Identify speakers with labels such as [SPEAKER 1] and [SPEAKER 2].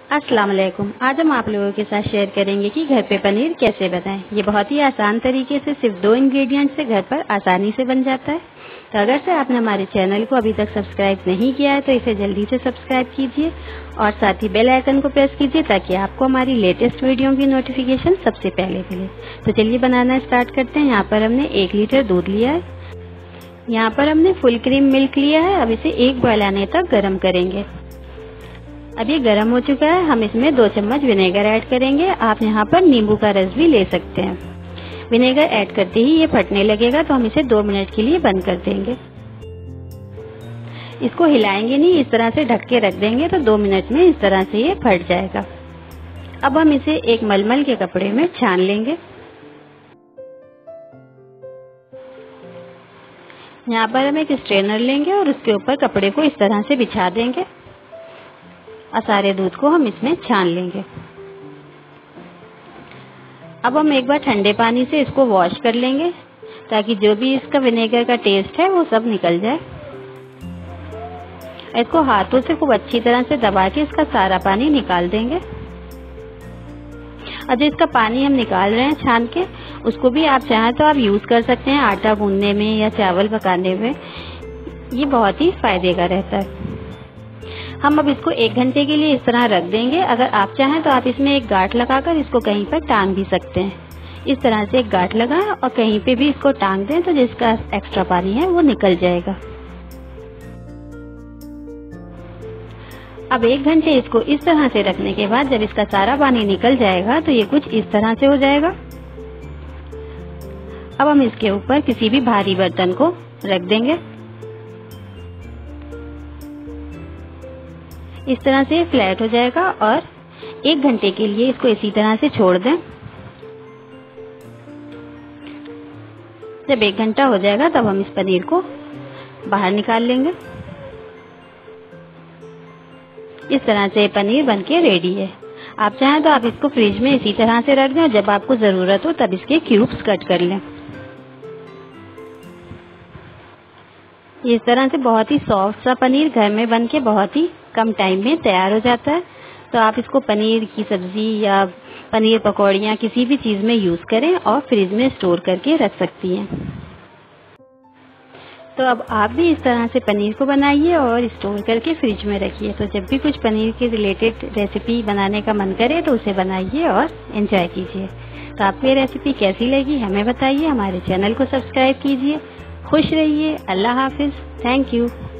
[SPEAKER 1] अस्सलाम वालेकुम। आज हम आप लोगों के साथ शेयर करेंगे कि घर पे पनीर कैसे बनाएं। ये बहुत ही आसान तरीके से सिर्फ 2 इंग्रेडिएंट से घर पर आसानी से बन जाता है। तो अगर से आपने हमारे चैनल को अभी तक सब्सक्राइब नहीं किया है तो इसे जल्दी से सब्सक्राइब कीजिए और साथ ही बेल आइकन को प्रेस कीजिए ताकि आपको हमारी लेटेस्ट वीडियो की नोटिफिकेशन सबसे पहले मिले। तो चलिए बनाना स्टार्ट करते हैं। यहाँ पर हमने 1 लीटर दूध लिया है। यहाँ पर हमने फुल क्रीम मिल्क लिया है। अब इसे 1 बॉयल आने तक गर्म करेंगे। अब ये गर्म हो चुका है। हम इसमें 2 चम्मच विनेगर ऐड करेंगे। आप यहाँ पर नींबू का रस भी ले सकते हैं। विनेगर ऐड करते ही ये फटने लगेगा तो हम इसे 2 मिनट के लिए बंद कर देंगे। इसको हिलाएंगे नहीं, इस तरह से ढक के रख देंगे तो 2 मिनट में इस तरह से ये फट जाएगा। अब हम इसे एक मलमल के कपड़े में छान लेंगे। यहाँ पर हम एक स्ट्रेनर लेंगे और उसके ऊपर कपड़े को इस तरह से बिछा देंगे और सारे दूध को हम इसमें छान लेंगे। अब हम एक बार ठंडे पानी से इसको वॉश कर लेंगे ताकि जो भी इसका विनेगर का टेस्ट है वो सब निकल जाए। इसको हाथों से खूब अच्छी तरह से दबा के इसका सारा पानी निकाल देंगे। और जो इसका पानी हम निकाल रहे हैं छान के, उसको भी आप चाहें तो आप यूज कर सकते हैं आटा गूंदने में या चावल पकाने में। ये बहुत ही फायदे का रहता है। हम अब इसको 1 घंटे के लिए इस तरह रख देंगे। अगर आप चाहें तो आप इसमें एक गांठ लगाकर इसको कहीं पर टांग भी सकते हैं। इस तरह से एक गांठ लगाएं और कहीं पे भी इसको टांग दें तो जिसका एक्स्ट्रा पानी है वो निकल जाएगा। अब 1 घंटे इसको इस तरह से रखने के बाद जब इसका सारा पानी निकल जाएगा तो ये कुछ इस तरह से हो जाएगा। अब हम इसके ऊपर किसी भी भारी बर्तन को रख देंगे। इस तरह से फ्लैट हो जाएगा और 1 घंटे के लिए इसको इसी तरह से छोड़ दें। जब 1 घंटा हो जाएगा तब हम इस पनीर को बाहर निकाल लेंगे। इस तरह से पनीर बनके रेडी है। आप चाहें तो आप इसको फ्रिज में इसी तरह से रख दें और जब आपको जरूरत हो तब इसके क्यूब्स कट कर लें। इस तरह से बहुत ही सॉफ्ट सा पनीर घर में बनके बहुत ही कम टाइम में तैयार हो जाता है। तो आप इसको पनीर की सब्जी या पनीर पकौड़ियाँ किसी भी चीज में यूज करें और फ्रिज में स्टोर करके रख सकती हैं। तो अब आप भी इस तरह से पनीर को बनाइए और स्टोर करके फ्रिज में रखिए। तो जब भी कुछ पनीर के रिलेटेड रेसिपी बनाने का मन करे तो उसे बनाइए और एंजॉय कीजिए। तो आपको ये रेसिपी कैसी लगी हमें बताइए। हमारे चैनल को सब्सक्राइब कीजिए। खुश रहिए। अल्लाह हाफिज। Thank you.